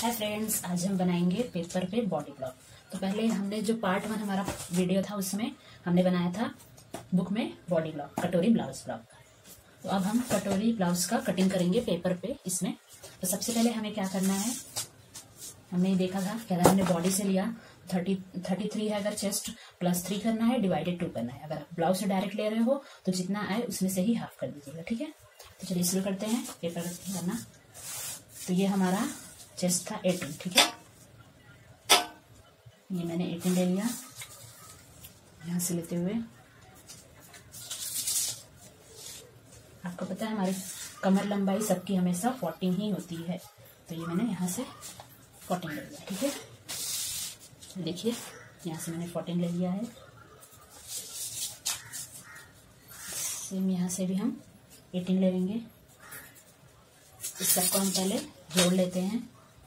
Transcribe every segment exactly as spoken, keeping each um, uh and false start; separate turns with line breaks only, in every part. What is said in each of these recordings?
Hi friends, आज हम बनाएंगे पेपर पे बॉडी ब्लॉक। तो पहले हमने जो पार्ट वन हमारा वीडियो था उसमें हमने बनाया था बुक में बॉडी ब्लॉक, कटोरी ब्लाउज ब्लॉक। तो अब हम कटोरी ब्लाउज का कटिंग करेंगे पेपर पे इसमें। तो सबसे पहले हमें क्या करना है, हमने देखा था कि अगर हमने बॉडी से लिया थर्टी थर्टी थ्री है, अगर चेस्ट प्लस थ्री करना है, डिवाइडेड टू करना है। अगर ब्लाउज से डायरेक्ट ले रहे हो तो जितना आए उसमें से ही हाफ कर दीजिएगा, ठीक है। तो चलिए शुरू करते हैं पेपर कटिंग करना। तो ये हमारा चेस्ट था एटीन, ठीक है। ये मैंने एटीन ले लिया यहाँ से लेते हुए। आपको पता है हमारी कमर लंबाई सबकी हमेशा फोर्टीन ही होती है, तो ये मैंने यहाँ से फोर्टीन ले लिया, ठीक है। देखिए यहाँ से मैंने फोर्टीन ले लिया है। सेम यहाँ से भी हम एटीन ले लेंगे। इस सबको हम पहले जोड़ लेते हैं।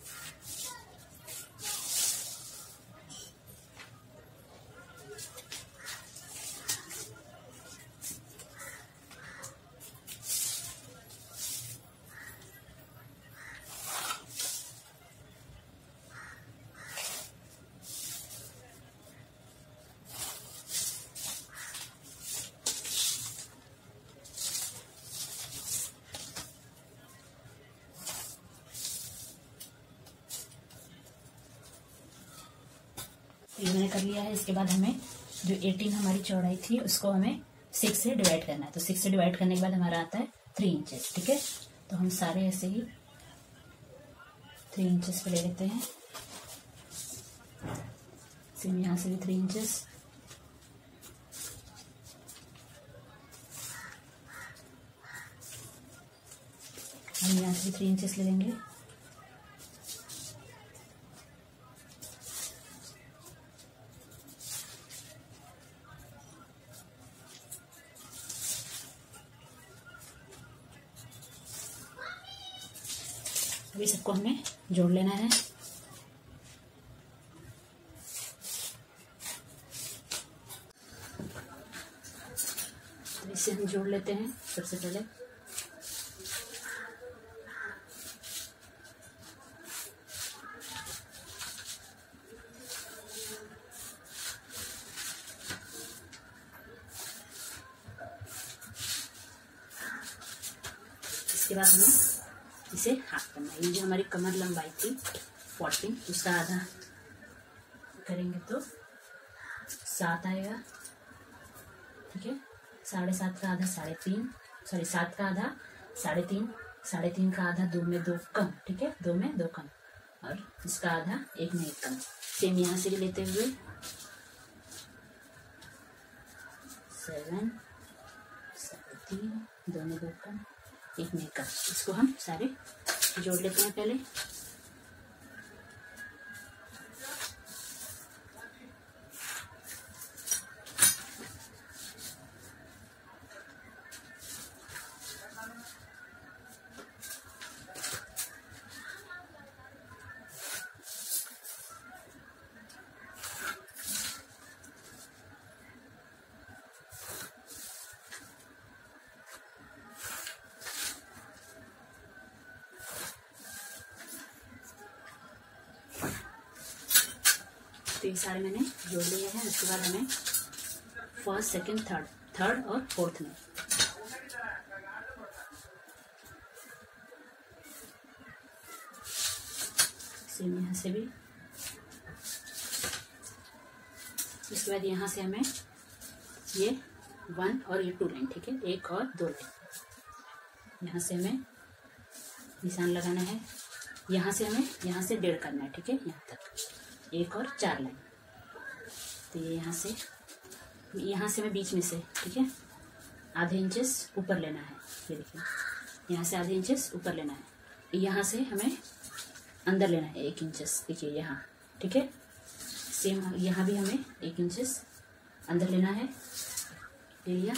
ये मैंने कर लिया है। इसके बाद हमें जो एटीन हमारी चौड़ाई थी उसको हमें सिक्स से डिवाइड करना है। तो सिक्स से डिवाइड करने के बाद हमारा आता है थ्री इंचेस, ठीक है। तो हम सारे ऐसे ही थ्री इंचेस पे ले लेते हैं। सेम यहाँ से भी थ्री इंचेस, हम यहाँ से भी थ्री इंचेस ले लेंगे। अभी सबको हमें जोड़ लेना है। तो इसे हम जोड़ लेते हैं सबसे पहले। इसके बाद हमें इसे हाफ करना है। ये जो हमारी कमर लंबाई थी फोर्टीन, उसका आधा करेंगे तो सात आएगा, ठीक है। साढ़े सात का आधा साढ़े तीन, सॉरी सात का आधा साढ़े तीन, साढ़े तीन का आधा दो में दो कम, ठीक है, दो में दो कम, और इसका आधा एक में एक कम। सेम यहाँ से भी लेते हुए सेवन, साढ़े तीन, दो में दो कम, एक में कम। इसको हम सारे जोड़ लेते हैं पहले। तो ये सारे मैंने जोड़ लिए हैं। उसके बाद हमें फर्स्ट, सेकंड, थर्ड थर्ड और फोर्थ में सेम यहाँ से भी। इसके बाद यहाँ से हमें ये वन और ये टू लाइन, ठीक है, एक और दो लाइन यहाँ से हमें निशान लगाना है। यहाँ से हमें यहाँ से डेढ़ करना है, ठीक है, यहाँ तक एक और चार लाइन। तो ये यहाँ से यहाँ से मैं बीच में से, ठीक है, आधे इंचेस ऊपर लेना है। ये देखिए यहाँ से आधे इंचेस ऊपर लेना है। यहाँ से हमें अंदर लेना है एक इंचेस, देखिए यहाँ, ठीक है। सेम यहाँ भी हमें एक इंचेस अंदर लेना है, ले लिया।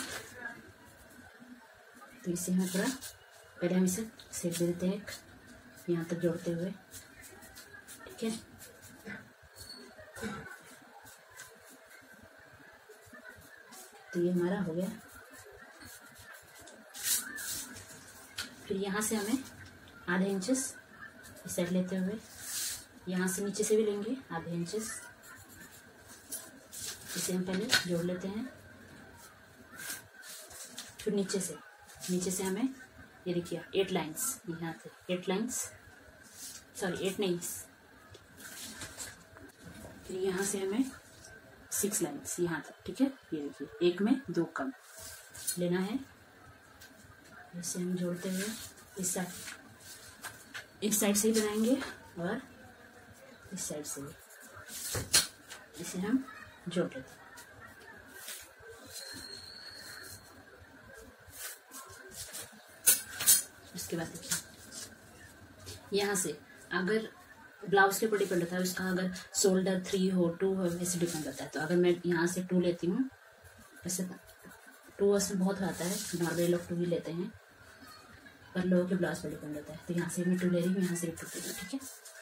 तो इसे हमें पूरा पहले हम इसे सेट दे देते हैं यहाँ तक जोड़ते हुए, ठीक है। तो ये हमारा हो गया। फिर यहाँ से हमें आधे इंचेस इस साइड लेते हुए यहाँ से नीचे से भी लेंगे आधे इंचेस, इसे हम पहले जोड़ लेते हैं। फिर नीचे से नीचे से हमें ये देखिए एट लाइंस, यहाँ से एट लाइंस, सॉरी एट नहीं, फिर यहाँ से हमें सिक्स लाइंस यहाँ तक, ठीक है। ये देखिए एक में दो कम लेना है। इसे हम जोड़ते हुए इस साइड इस साइड से ही बनाएंगे और इस साइड से भी, इसे हम जोड़ लेते हैं। उसके बाद देखिए यहाँ से अगर ब्लाउज के ऊपर डिपेंड होता है उसका, अगर शोल्डर थ्री हो टू हो वैसे डिपेंड होता है। तो अगर मैं यहाँ से टू लेती हूँ, वैसे टू उसमें बहुत आता है, नॉर्मल लोग टू ही लेते हैं, पर लोगों के ब्लाउज पर डिपेंड होता है। तो यहाँ से मैं टू ले रही हूँ, यहाँ से टू ले रही हूँ, ठीक है।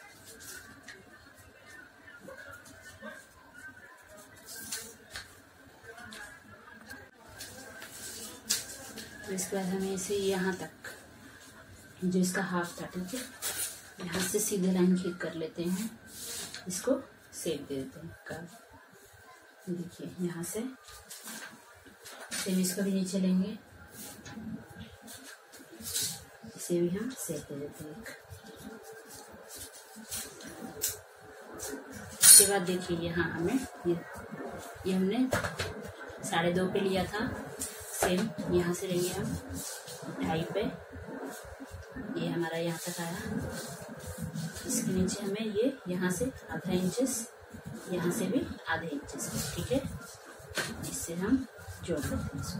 तो इसके बाद हमें इसे यहाँ तक जो इसका हाफ था, ठीक है, यहाँ से सीधे लाइन खींच कर लेते हैं, इसको सेप दे देते हैं कर्व। देखिए यहाँ से सेम इसको भी नीचे लेंगे, इसे भी हम सेप दे देते हैं। इसके बाद देखिए यहाँ हमें ये ये हमने साढ़े दो पे लिया था, सेम यहाँ से लेंगे हम ढाई पे, ये हमारा यहाँ तक आया। इसके नीचे हमें ये यहाँ से आधा इंचेस, यहाँ से भी आधे इंचेस, ठीक है। इससे हम जोड़ देते हैं इसको।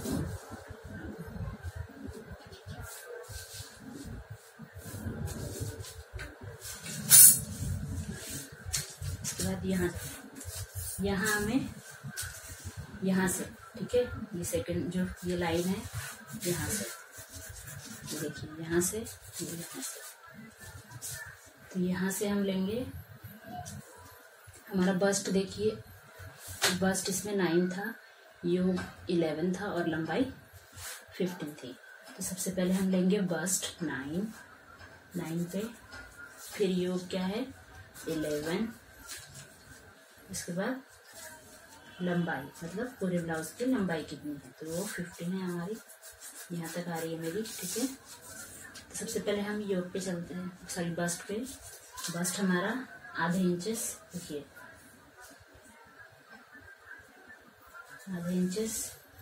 इसके बाद यहाँ यहाँ हमें यहाँ से, ठीक है, ये सेकंड जो ये लाइन है यहाँ से, देखिए यहाँ से यहाँ से, तो यहाँ से हम लेंगे हमारा बस्ट। देखिए बस्ट इसमें नाइन था, योग इलेवन था और लंबाई फिफ्टीन थी। तो सबसे पहले हम लेंगे बस्ट नाइन, नाइन पे, फिर योग क्या है इलेवन, इसके बाद लंबाई मतलब पूरे ब्लाउज की लंबाई कितनी है, तो वो फिफ्टीन है हमारी, यहाँ तक आ रही है मेरी, ठीक है। तो सबसे पहले हम योग पे चलते हैं, सॉरी बस्ट पे। बस्ट हमारा आधे इंचेस, देखिए आधे इंचेस,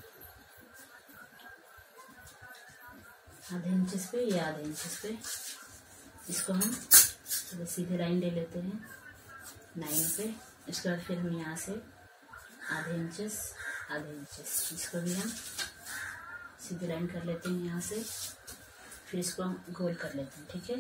आधे इंचेस पे, ये आधे इंचेस पे, इसको हम सीधे लाइन ले लेते हैं नाइन पे। इसके बाद फिर हम यहाँ से आधे इंचेस आधे इंचेस, इसको भी हम सीधी लाइन कर लेते हैं यहाँ से, फिर इसको हम गोल कर लेते हैं, ठीक है।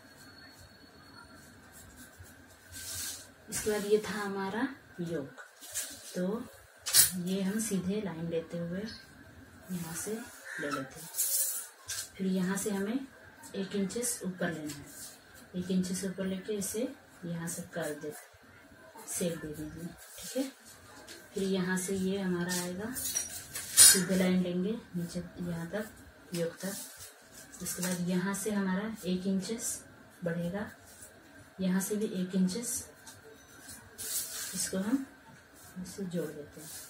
इसके बाद ये था हमारा योग, तो ये हम सीधे लाइन लेते हुए यहाँ से ले लेते हैं। फिर यहाँ से हमें एक इंचेस ऊपर लेना है, एक इंचेस ऊपर लेके इसे यहाँ से कर दे, सेक दे दीजिए, ठीक है। फिर यहाँ से ये हमारा आएगा, सीधे लाइन लेंगे नीचे यहाँ तक योग तक। उसके बाद यहाँ से हमारा एक इंचेस बढ़ेगा, यहाँ से भी एक इंचेस, इसको हम इसे जोड़ देते हैं।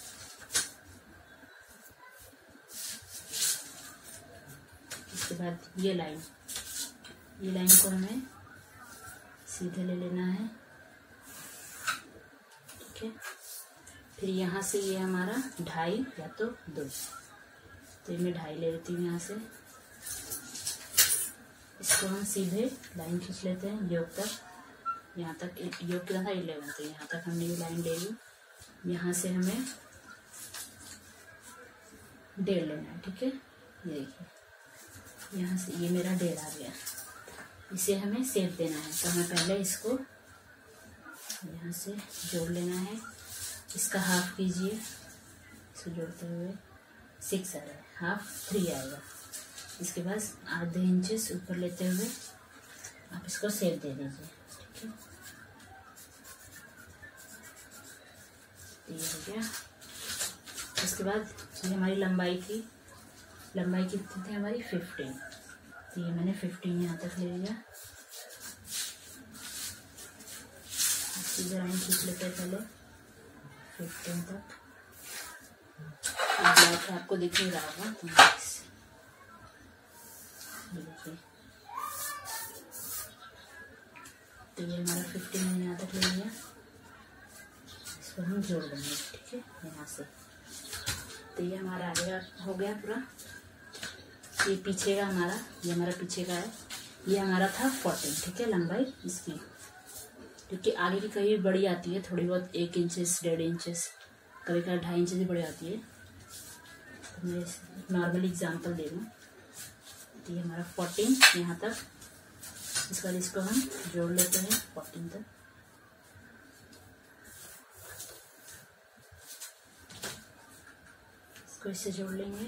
इसके बाद ये लाइन ये लाइन को हमें सीधे ले लेना है, ठीक है। फिर यहाँ से ये हमारा ढाई या तो दो, तो मैं ढाई ले लेती हूँ यहाँ से। इसको हम सीधे लाइन खींच लेते हैं योग तक, यहाँ तक योग कितना था इलेवन, तो यहाँ तक हमने ये लाइन ले ली। यहाँ से हमें डेढ़ लेना है, ठीक है। ये देखिए यहाँ से ये मेरा डेढ़ आ गया, इसे हमें सेप देना है। तो हमें पहले इसको यहाँ से जोड़ लेना है, इसका हाफ कीजिए, इसको जोड़ते हुए सिक्स आ रहा है, हाफ थ्री आएगा। इसके बाद आधे इंचेस ऊपर लेते हुए आप इसको सेप दे दीजिए, ठीक है। ये हो गया। इसके बाद ये हमारी लंबाई थी, लंबाई कितनी थी हमारी फिफ्टीन, तो ये मैंने फिफ्टीन यहाँ तक ले लिया। सीधा लाइन खींच लेते हैं पहले फिफ्टीन तक। ब्लैक आपको दिख नहीं रहा होगा तो देखिए, तो ये हमारा फिफ्टीन मैंने यहाँ तक ले लिया। इसको हम जोड़ देंगे, ठीक है, यहाँ से। तो ये हमारा आगे हो गया पूरा। ये पीछे का हमारा, ये हमारा पीछे का है, ये हमारा था फोर्टीन, ठीक है, लंबाई इसकी। क्योंकि आगे की कभी बड़ी आती है थोड़ी बहुत, एक इंचेस डेढ़ इंचेस, कभी कभी ढाई इंचेस भी बड़ी आती है। तो मैं नॉर्मल एग्जांपल दे दूँ। तो ये हमारा फोर्टीन यहाँ तक, इसके बाद इसको हम जोड़ लेते हैं फोर्टीन तक। इसको इससे जोड़ लेंगे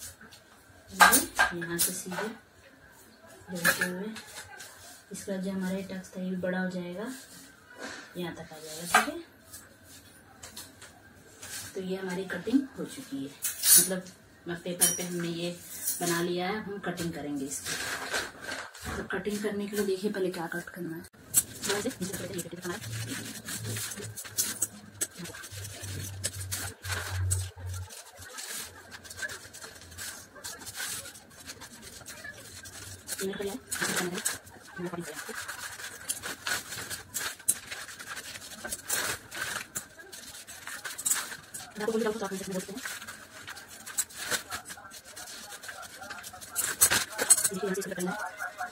यहाँ से सीधे जोड़ते हुए। इसका जो हमारा टक्स था ये भी बड़ा हो जाएगा, यहाँ तक आ जाएगा, ठीक है। तो ये हमारी कटिंग हो चुकी है, मतलब पेपर पे हमने ये बना लिया है। हम कटिंग करेंगे इसको। तो कटिंग करने के लिए देखिए पहले क्या कट करना है। आपको बोली जाओ तो आप मुझे बोलते हैं। देखिए यहाँ से इसको करना है,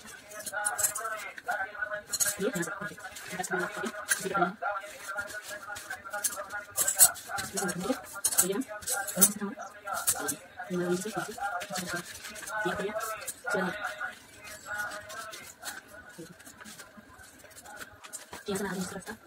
ये यहाँ से बस करना है, इसी करना है। ये हम तो ये हम और हम ये वाला इसे इसे ये करिए चलिए कैसा ना इस तरफ का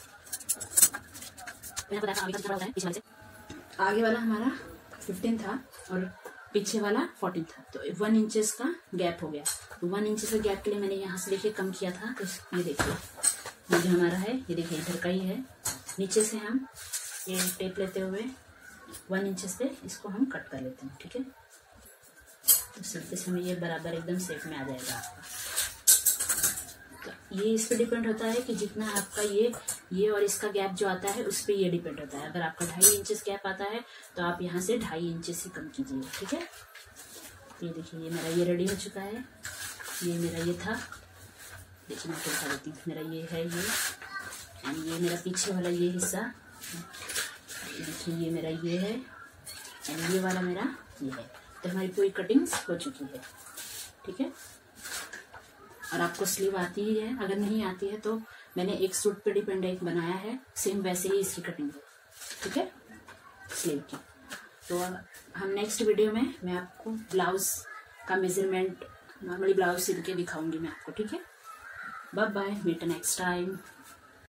मैंने बताया आगे का थोड़ा होता है पीछे वाले से। आगे वाला हमारा फिफ्टीन था और पीछे वाला फोर्टीन था, तो वन इंचेस का गैप हो गया। तो वन इंचेस का गैप के लिए मैंने यहाँ से देखिए कम किया था। तो ये देखिए ये जो हमारा है, ये देखिए इधर का ही है। नीचे से हम ये टेप लेते हुए वन इंचेस पे इसको हम कट कर लेते हैं, ठीक है। तो सिलते समय ये बराबर एकदम शेप में आ जाएगा आपका। तो ये इस पे डिपेंड होता है कि जितना आपका ये ये और इसका गैप जो आता है उस पर ये डिपेंड होता है। अगर आपका ढाई इंचेस गैप आता है तो आप यहाँ से ढाई इंचेस ही कम कीजिएगा, ठीक है। ये देखिए ये मेरा ये रेडी हो चुका है। ये मेरा ये था, देखिए मैं दिखा देती हूँ। मेरा ये है ये एंड ये मेरा पीछे वाला ये हिस्सा, देखिए ये मेरा ये है एंड ये वाला मेरा ये है। तो हमारी पूरी कटिंग्स हो चुकी है, ठीक है। और आपको स्लीव आती ही है, अगर नहीं आती है तो मैंने एक सूट पे डिपेंड एक बनाया है, सेम वैसे ही इसकी कटिंग है, ठीक है, स्लीव की। तो हम नेक्स्ट वीडियो में मैं आपको ब्लाउज का मेजरमेंट, नॉर्मली ब्लाउज सिल के दिखाऊंगी मैं आपको, ठीक है। Bye bye, meet next time.